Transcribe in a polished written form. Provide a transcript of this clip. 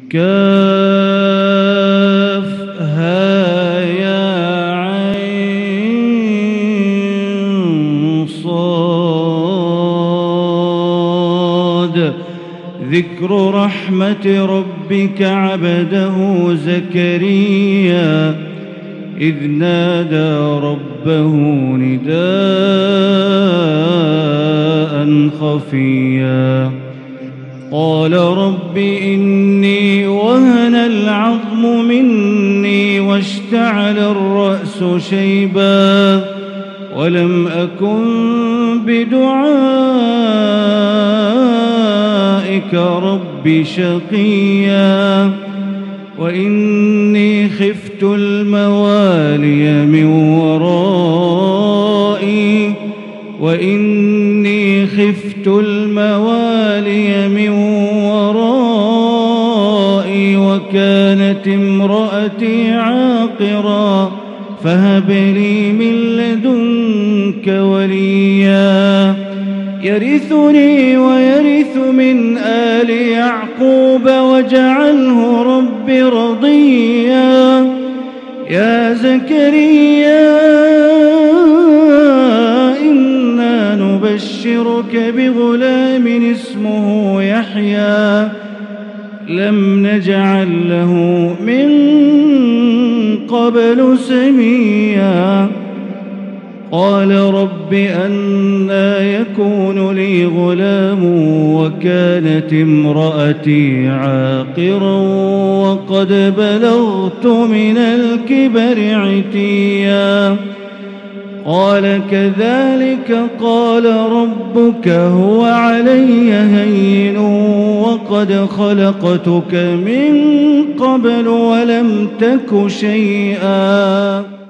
كافها يا عين صاد. ذكر رحمة ربك عبده زكريا إذ نادى ربه نداء خفيا قال رب إني وهن العظم مني واشتعل الرأس شيبا ولم أكن بدعائك رب شقيا وإني خفت الموالي من ورائي وكانت امرأتي عاقرا فهب لي من لدنك وليا يرثني ويرث من آل يعقوب واجعله رب رضيا. يا زكريا إنا نبشرك بغلام اسمه يحيى لم نجعل له من قبل سميا. قال رب أنى يكون لي غلام وكانت امرأتي عاقرا وقد بلغت من الكبر عتيا. قال كذلك قال ربك هو علي هين وقد خلقتك من قبل ولم تك شيئا.